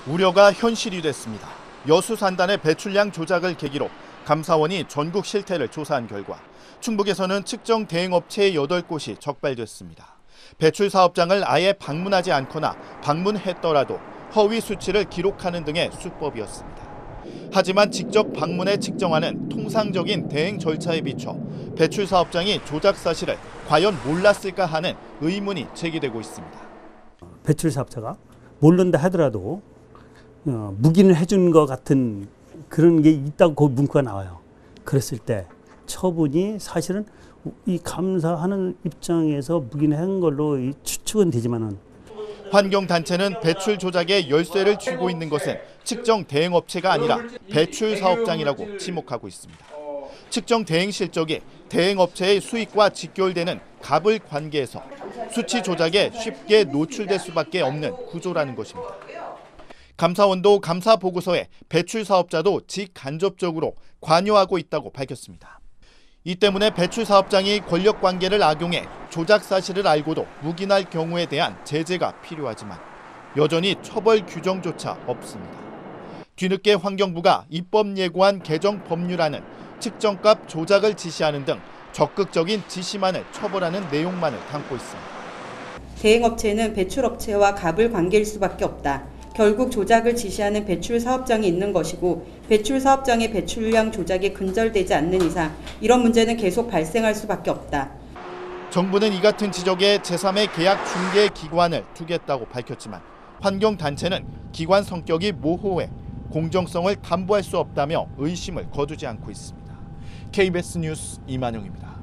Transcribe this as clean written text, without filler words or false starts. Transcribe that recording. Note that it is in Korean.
우려가 현실이 됐습니다. 여수산단의 배출량 조작을 계기로 감사원이 전국 실태를 조사한 결과 충북에서는 측정 대행업체의 8곳이 적발됐습니다. 배출 사업장을 아예 방문하지 않거나 방문했더라도 허위 수치를 기록하는 등의 수법이었습니다. 하지만 직접 방문해 측정하는 통상적인 대행 절차에 비춰 배출 사업장이 조작 사실을 과연 몰랐을까 하는 의문이 제기되고 있습니다. 배출 사업자가 모른다 하더라도 묵인을 해준 것 같은 그런 게 있다고 그 문구가 나와요. 그랬을 때 처분이 사실은 이 감사하는 입장에서 묵인한 걸로 추측은 되지만은 환경단체는 배출 조작에 열쇠를 쥐고 있는 것은 측정 대행업체가 아니라 배출 사업장이라고 지목하고 있습니다. 측정 대행 실적이 대행업체의 수익과 직결되는 갑을 관계에서 수치 조작에 쉽게 노출될 수밖에 없는 구조라는 것입니다. 감사원도 감사 보고서에 배출 사업자도 직간접적으로 관여하고 있다고 밝혔습니다. 이 때문에 배출 사업장이 권력 관계를 악용해 조작 사실을 알고도 묵인할 경우에 대한 제재가 필요하지만 여전히 처벌 규정조차 없습니다. 뒤늦게 환경부가 입법 예고한 개정 법률안은 측정값 조작을 지시하는 등 적극적인 지시만을 처벌하는 내용만을 담고 있습니다. 대행업체는 배출업체와 갑을 관계일 수밖에 없다. 결국 조작을 지시하는 배출 사업장이 있는 것이고 배출 사업장의 배출량 조작이 근절되지 않는 이상 이런 문제는 계속 발생할 수밖에 없다. 정부는 이 같은 지적에 제3의 계약 중개 기관을 두겠다고 밝혔지만 환경단체는 기관 성격이 모호해 공정성을 담보할 수 없다며 의심을 거두지 않고 있습니다. KBS 뉴스 이만용입니다.